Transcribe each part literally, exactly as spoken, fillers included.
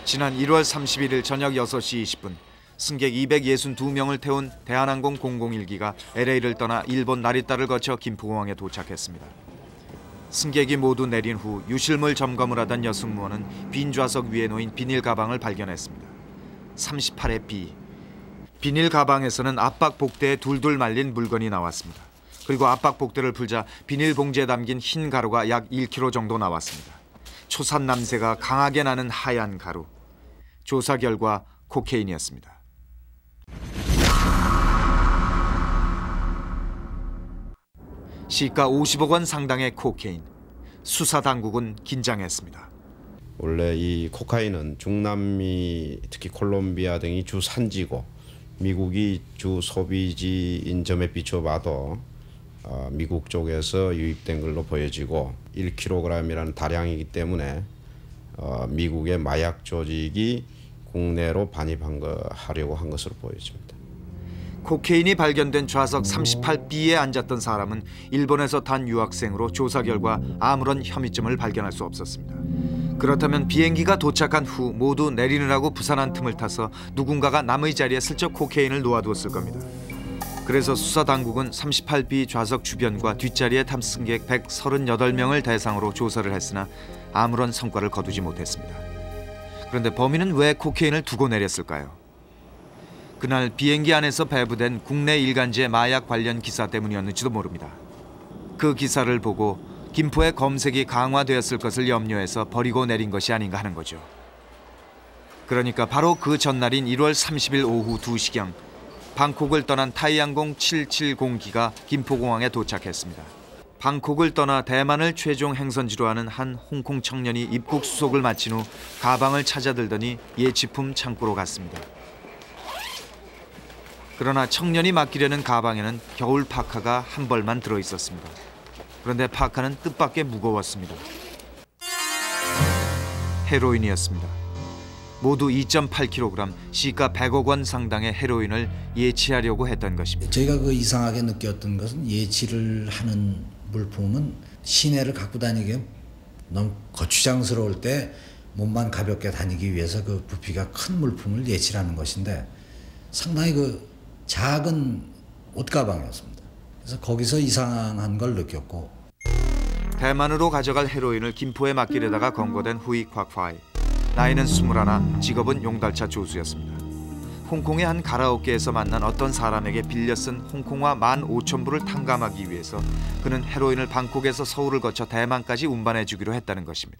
지난 일월 삼십일일 저녁 여섯 시 이십 분 승객 이백육십이 명을 태운 대한항공 공공일 기가 엘에이를 떠나 일본 나리타를 거쳐 김포공항에 도착했습니다. 승객이 모두 내린 후 유실물 점검을 하던 여승무원은 빈 좌석 위에 놓인 비닐 가방을 발견했습니다. 삼십팔 회 비. 비닐 가방에서는 압박 복대에 둘둘 말린 물건이 나왔습니다. 그리고 압박 복대를 풀자 비닐 봉지에 담긴 흰 가루가 약 일 킬로그램 정도 나왔습니다. 초산 냄새가 강하게 나는 하얀 가루. 조사 결과 코케인이었습니다. 시가 오십억 원 상당의 코케인. 수사 당국은 긴장했습니다. 원래 이 코카인은 중남미 특히 콜롬비아 등이 주 산지고 미국이 주 소비지인 점에 비춰봐도 미국 쪽에서 유입된 걸로 보여지고 일 킬로그램이라는 다량이기 때문에 미국의 마약 조직이 국내로 반입한 거 하려고 한 것으로 보여집니다. 코케인이 발견된 좌석 삼십팔 비에 앉았던 사람은 일본에서 단 유학생으로 조사 결과 아무런 혐의점을 발견할 수 없었습니다. 그렇다면 비행기가 도착한 후 모두 내리느라고 부산한 틈을 타서 누군가가 남의 자리에 슬쩍 코케인을 놓아두었을 겁니다. 그래서 수사당국은 삼십팔 비 좌석 주변과 뒷자리의 탑승객 백삼십팔 명을 대상으로 조사를 했으나 아무런 성과를 거두지 못했습니다. 그런데 범인은 왜 코케인을 두고 내렸을까요? 그날 비행기 안에서 배부된 국내 일간지의 마약 관련 기사 때문이었는지도 모릅니다. 그 기사를 보고 김포의 검색이 강화되었을 것을 염려해서 버리고 내린 것이 아닌가 하는 거죠. 그러니까 바로 그 전날인 일월 삼십일 오후 두 시경 방콕을 떠난 타이항공 칠백칠십 기가 김포공항에 도착했습니다. 방콕을 떠나 대만을 최종 행선지로 하는 한 홍콩 청년이 입국 수속을 마친 후 가방을 찾아들더니 예치품 창고로 갔습니다. 그러나 청년이 맡기려는 가방에는 겨울 파카가 한 벌만 들어있었습니다. 그런데 파카는 뜻밖의 무거웠습니다. 헤로인이었습니다. 모두 이 점 팔 킬로그램, 시가 백억 원 상당의 헤로인을 예치하려고 했던 것입니다. 저희가 그 이상하게 느꼈던 것은 예치를 하는 물품은 시내를 갖고 다니기 너무 거추장스러울 때 몸만 가볍게 다니기 위해서 그 부피가 큰 물품을 예치하는 것인데 상당히 그 작은 옷가방이었습니다. 그래서 거기서 이상한 걸 느꼈고. 대만으로 가져갈 헤로인을 김포에 맡기려다가 검거된 후이 콱파이. 나이는 스물하나, 직업은 용달차 조수였습니다. 홍콩의 한 가라오케에서 만난 어떤 사람에게 빌려 쓴 홍콩화 만 오천 불을 탕감하기 위해서 그는 헤로인을 방콕에서 서울을 거쳐 대만까지 운반해주기로 했다는 것입니다.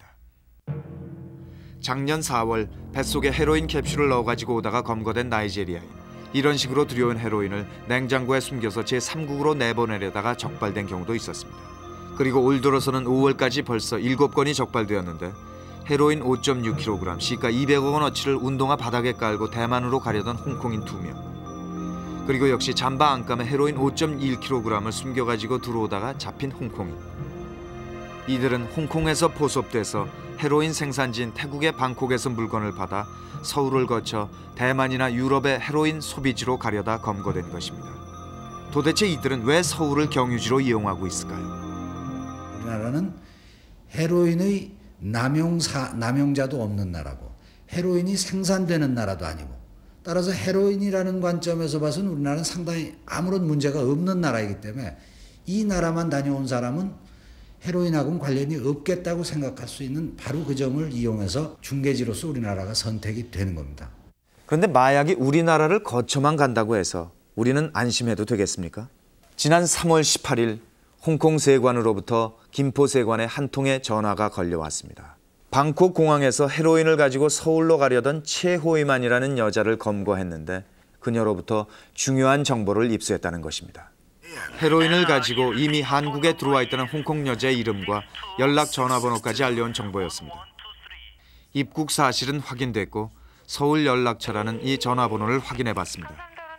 작년 사월 뱃속에 헤로인 캡슐을 넣어가지고 오다가 검거된 나이제리아인. 이런 식으로 들여온 헤로인을 냉장고에 숨겨서 제삼국으로 내보내려다가 적발된 경우도 있었습니다. 그리고 올 들어서는 오월까지 벌써 일곱 건이 적발되었는데 헤로인 오 점 육 킬로그램, 시가 이백억 원어치를 운동화 바닥에 깔고 대만으로 가려던 홍콩인 두 명. 그리고 역시 잠바 안감에 헤로인 오 점 일 킬로그램을 숨겨가지고 들어오다가 잡힌 홍콩인. 이들은 홍콩에서 포섭돼서 헤로인 생산지인 태국의 방콕에서 물건을 받아 서울을 거쳐 대만이나 유럽의 헤로인 소비지로 가려다 검거된 것입니다. 도대체 이들은 왜 서울을 경유지로 이용하고 있을까요? 우리나라는 헤로인의 남용사, 남용자도 없는 나라고 헤로인이 생산되는 나라도 아니고 따라서 헤로인이라는 관점에서 봐서는 우리나라는 상당히 아무런 문제가 없는 나라이기 때문에 이 나라만 다녀온 사람은 헤로인하고는 관련이 없겠다고 생각할 수 있는 바로 그 점을 이용해서 중개지로서 우리나라가 선택이 되는 겁니다. 그런데 마약이 우리나라를 거쳐만 간다고 해서 우리는 안심해도 되겠습니까? 지난 삼월 십팔일 홍콩 세관으로부터 김포 세관에 한 통의 전화가 걸려왔습니다. 방콕 공항에서 헤로인을 가지고 서울로 가려던 최호이만이라는 여자를 검거했는데 그녀로부터 중요한 정보를 입수했다는 것입니다. 헤로인을 가지고 이미 한국에 들어와 있다는 홍콩 여자의 이름과 연락 전화번호까지 알려온 정보였습니다. 입국 사실은 확인됐고 서울 연락처라는 이 전화번호를 확인해봤습니다.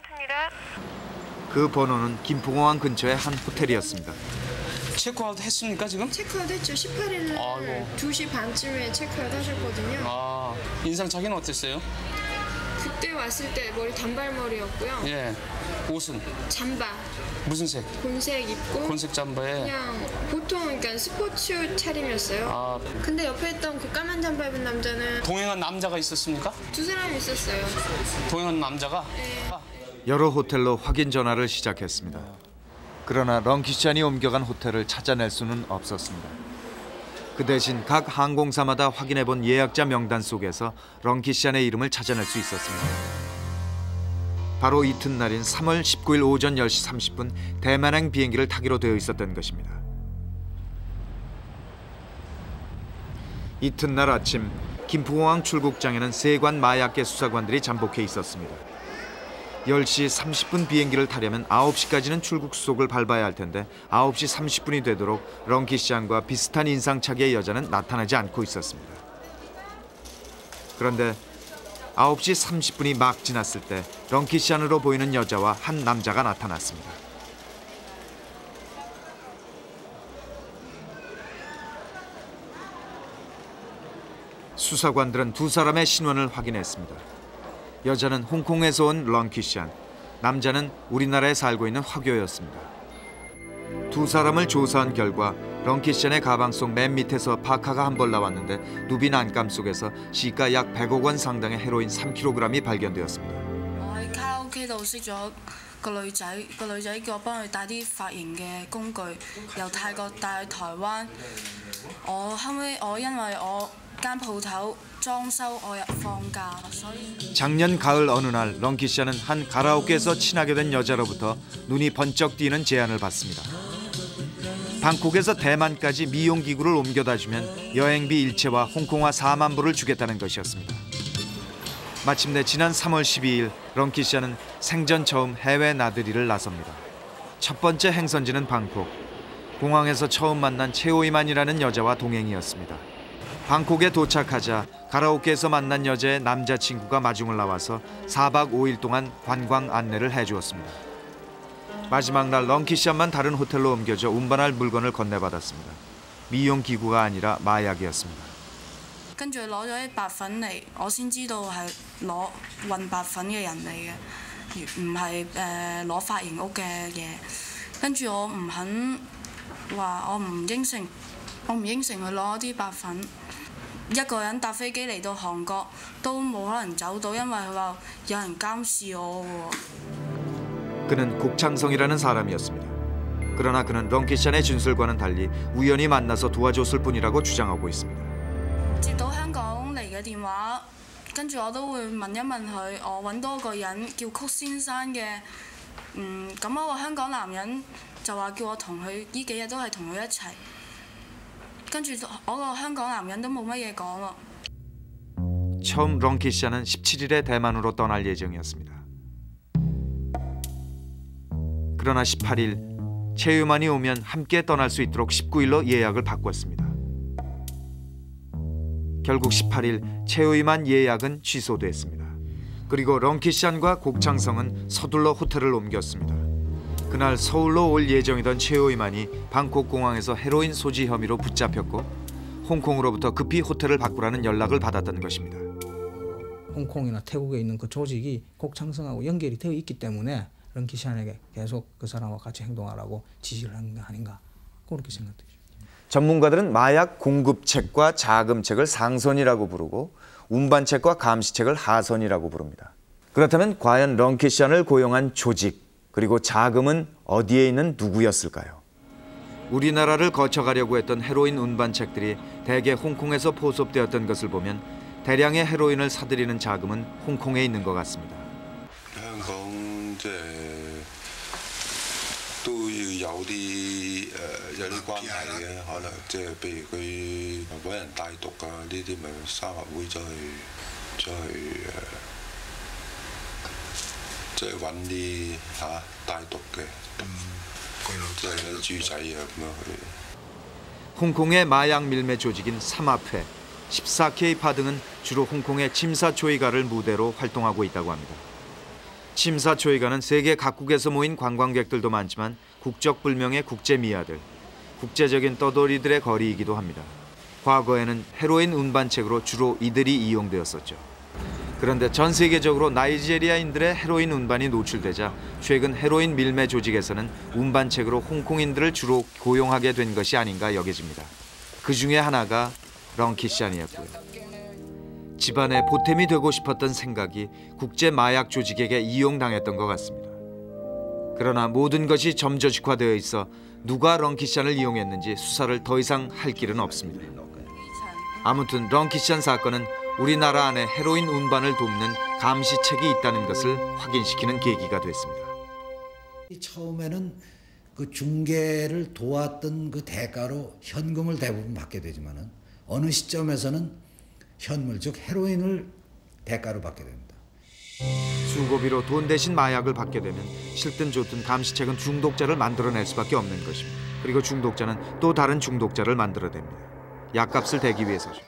그 번호는 김포공항 근처의 한 호텔이었습니다. 체크아웃 했습니까 지금? 체크아웃 했죠. 십팔일 날 두 시 반쯤에 체크아웃 하셨거든요. 아, 인상 자기는 어땠어요? 그때 왔을 때 머리 단발머리였고요. 예. 옷은 잠바, 무슨 색? 곤색 입고 곤색 잠바에. 그냥 보통 그러니까 스포츠 차림이었어요. 아, 근데 옆에 있던 그 까만 잠바 입은 남자는 동행한 남자가 있었습니까? 두 사람이 있었어요. 동행한 남자가? 네. 아, 여러 호텔로 확인 전화를 시작했습니다. 그러나 런키샨이 옮겨간 호텔을 찾아낼 수는 없었습니다. 그 대신 각 항공사마다 확인해본 예약자 명단 속에서 런키샨의 이름을 찾아낼 수 있었습니다. 바로 이튿날인 삼월 십구일 오전 열 시 삼십 분 대만행 비행기를 타기로 되어 있었던 것입니다. 이튿날 아침 김포공항 출국장에는 세관 마약계 수사관들이 잠복해 있었습니다. 열 시 삼십 분 비행기를 타려면 아홉 시까지는 출국 수속을 밟아야 할 텐데 아홉 시 삼십 분이 되도록 런키샨과 비슷한 인상착의의 여자는 나타나지 않고 있었습니다. 그런데 아홉 시 삼십 분이 막 지났을 때 런키샨으로 보이는 여자와 한 남자가 나타났습니다. 수사관들은 두 사람의 신원을 확인했습니다. 여자는 홍콩에서 온 런키샨, 남자는 우리나라에 살고 있는 화교였습니다. 두 사람을 조사한 결과 런키샨의 가방 속 맨 밑에서 파카가 한 벌 나왔는데 누빈 안감 속에서 시가 약 백억 원 상당의 헤로인 삼 킬로그램이 발견되었습니다. 我喺卡拉 OK 度識咗個女仔，個女仔叫我幫佢帶啲髮型嘅工具，由泰國帶去台灣。我後尾我因為我間鋪頭裝修，我又放假，所以 작년 가을 어느 날 런키샨은 한 가라오케에서 친하게 된 여자로부터 눈이 번쩍 띄는 제안을 받습니다. 방콕에서 대만까지 미용기구를 옮겨다 주면 여행비 일체와 홍콩화 사만 불을 주겠다는 것이었습니다. 마침내 지난 삼월 십이일 런키샨은 생전 처음 해외 나들이를 나섭니다. 첫 번째 행선지는 방콕. 공항에서 처음 만난 최오이만이라는 여자와 동행이었습니다. 방콕에 도착하자 가라오케에서 만난 여자의 남자친구가 마중을 나와서 사박 오일 동안 관광 안내를 해주었습니다. 마지막 날 런키샨만 다른 호텔로 옮겨져 운반할 물건을 건네받았습니다. 미용기구가 아니라 마약이었습니다. 跟住攞咗啲白粉嚟，我先知道係攞運白粉嘅人嚟嘅，而唔係誒攞髮型屋嘅嘢。跟住我唔肯話，我唔應承，我唔應承去攞啲白粉。一個人搭飛機嚟到韓國都冇可能走到，因為佢話有人監視我喎。 그는 곡창성이라는 사람이었습니다. 그러나 그는 런키샨의 진술과는 달리 우연히 만나서 도와줬을 뿐이라고 주장하고 있습니다. 接到香港嚟嘅電話，跟住我都會問一問佢，我揾多個人叫曲先生嘅，嗯，咁嗰個香港男人就話叫我同佢呢幾日都係同佢一齊，跟住我個香港男人都冇乜嘢講喎。 처음 런키샨은 십칠일에 대만으로 떠날 예정이었습니다. 그러나 십팔일 최유만이 오면 함께 떠날 수 있도록 십구일로 예약을 바꿨습니다. 결국 십팔일 최유만 예약은 취소됐습니다. 그리고 런키샨과 곡창성은 서둘러 호텔을 옮겼습니다. 그날 서울로 올 예정이던 최유만이 방콕 공항에서 헤로인 소지 혐의로 붙잡혔고 홍콩으로부터 급히 호텔을 바꾸라는 연락을 받았던 것입니다. 홍콩이나 태국에 있는 그 조직이 곡창성하고 연결이 되어 있기 때문에 런키샨에게 계속 그 사람과 같이 행동하라고 지시를 한 게 아닌가 그렇게 생각되죠. 전문가들은 마약 공급책과 자금책을 상선이라고 부르고 운반책과 감시책을 하선이라고 부릅니다. 그렇다면 과연 런키샨을 고용한 조직 그리고 자금은 어디에 있는 누구였을까요? 우리나라를 거쳐가려고 했던 헤로인 운반책들이 대개 홍콩에서 포섭되었던 것을 보면 대량의 헤로인을 사들이는 자금은 홍콩에 있는 것 같습니다. 香港即係都要有啲誒有啲關係嘅，可能即係譬如佢揾人帶毒啊，呢啲咪三合會再去再去誒，即係揾啲嚇帶毒嘅，即係啲豬仔啊咁樣去。 홍콩의 마약 밀매 조직인 삼합회, 십사 케이파 등은 주로 홍콩의 침사초이가를 무대로 활동하고 있다고 합니다. 침사초이가는 세계 각국에서 모인 관광객들도 많지만 국적불명의 국제미아들, 국제적인 떠돌이들의 거리이기도 합니다. 과거에는 헤로인 운반책으로 주로 이들이 이용되었었죠. 그런데 전 세계적으로 나이지리아인들의 헤로인 운반이 노출되자 최근 헤로인 밀매 조직에서는 운반책으로 홍콩인들을 주로 고용하게 된 것이 아닌가 여겨집니다. 그 중에 하나가 렁키샨이었고요. 집안의 보탬이 되고 싶었던 생각이 국제 마약 조직에게 이용당했던 것 같습니다. 그러나 모든 것이 점저식화되어 있어 누가 렁키샨을 이용했는지 수사를 더 이상 할 길은 없습니다. 아무튼 렁키샨 사건은 우리나라 안에 헤로인 운반을 돕는 감시책이 있다는 것을 확인시키는 계기가 됐습니다. 처음에는 그 중개를 도왔던 그 대가로 현금을 대부분 받게 되지만은 어느 시점에서는 현물, 즉 헤로인을 대가로 받게 됩니다. 수고비로 돈 대신 마약을 받게 되면 싫든 좋든 감시책은 중독자를 만들어낼 수밖에 없는 것입니다. 그리고 중독자는 또 다른 중독자를 만들어냅니다. 약값을 대기 위해서죠.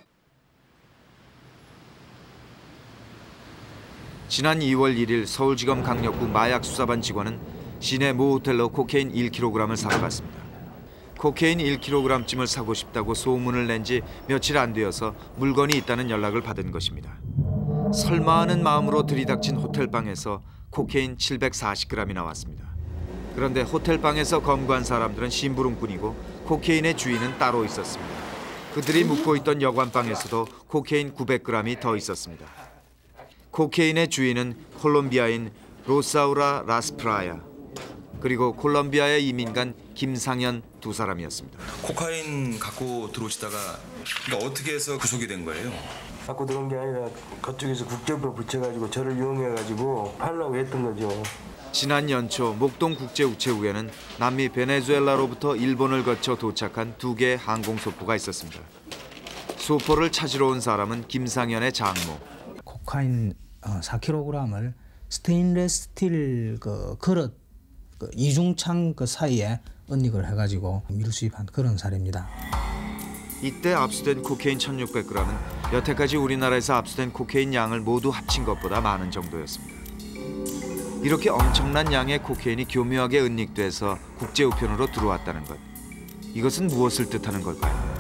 지난 이월 일일 서울지검 강력부 마약수사반 직원은 시내 모 호텔로 코케인 일 킬로그램을 사러 갔습니다. 코케인 일 킬로그램쯤을 사고 싶다고 소문을 낸 지 며칠 안 되어서 물건이 있다는 연락을 받은 것입니다. 설마 하는 마음으로 들이닥친 호텔방에서 코케인 칠백사십 그램이 나왔습니다. 그런데 호텔방에서 검거한 사람들은 심부름꾼이고 코케인의 주인은 따로 있었습니다. 그들이 묵고 있던 여관방에서도 코케인 구백 그램이 더 있었습니다. 코케인의 주인은 콜롬비아인 로사우라 라스프라야, 그리고 콜롬비아에 이민 간 김상현 두 사람이었습니다. 코카인 갖고 들어오시다가 그러니까 어떻게 해서 구속이 된 거예요? 갖고 들어온 게 아니라 그쪽에서 국제부에 붙여가지고 저를 이용해가지고 팔려고 했던 거죠. 지난 연초 목동국제우체국에는 남미 베네수엘라로부터 일본을 거쳐 도착한 두 개의 항공소포가 있었습니다. 소포를 찾으러 온 사람은 김상현의 장모. 코카인 사 킬로그램을 스테인레스 스틸 그 그릇 그 이중창 그 사이에 은닉을 해가지고 미루 수입한 그런 사례입니다. 이때 압수된 코케인 천육백 그램은 여태까지 우리나라에서 압수된 코케인 양을 모두 합친 것보다 많은 정도였습니다. 이렇게 엄청난 양의 코케인이 교묘하게 은닉돼서 국제우편으로 들어왔다는 것. 이것은 무엇을 뜻하는 걸까요?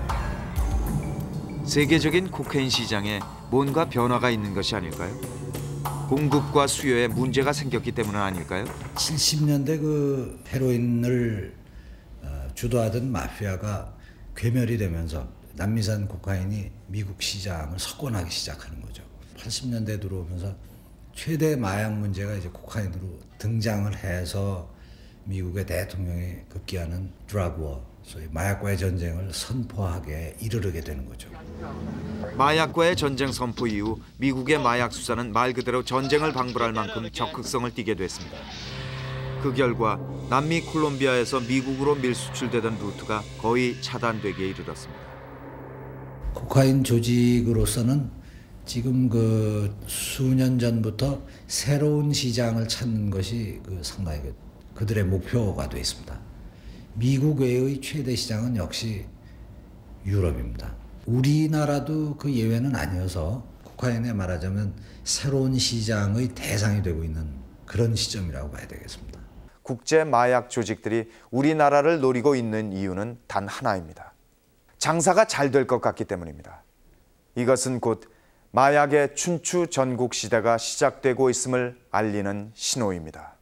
세계적인 코케인 시장에 뭔가 변화가 있는 것이 아닐까요? 공급과 수요에 문제가 생겼기 때문은 아닐까요? 칠십 년대 그 헤로인을 주도하던 마피아가 괴멸이 되면서 남미산 코카인이 미국 시장을 석권하기 시작하는 거죠. 팔십 년대 들어오면서 최대 마약 문제가 이제 코카인으로 등장을 해서 미국의 대통령이 급기야는 드라그워, 소위 마약과의 전쟁을 선포하게 이르르게 되는 거죠. 마약과의 전쟁 선포 이후 미국의 마약 수사는 말 그대로 전쟁을 방불할 만큼 적극성을 띠게 됐습니다. 그 결과 남미 콜롬비아에서 미국으로 밀수출되던 루트가 거의 차단되기에 이르렀습니다. 코카인 조직으로서는 지금 그 수년 전부터 새로운 시장을 찾는 것이 그 상당히 그들의 목표가 되어 있습니다. 미국 외의 최대 시장은 역시 유럽입니다. 우리나라도 그 예외는 아니어서 코카인에 말하자면 새로운 시장의 대상이 되고 있는 그런 시점이라고 봐야 되겠습니다. 국제 마약 조직들이 우리나라를 노리고 있는 이유는 단 하나입니다. 장사가 잘 될 것 같기 때문입니다. 이것은 곧 마약의 춘추 전국 시대가 시작되고 있음을 알리는 신호입니다.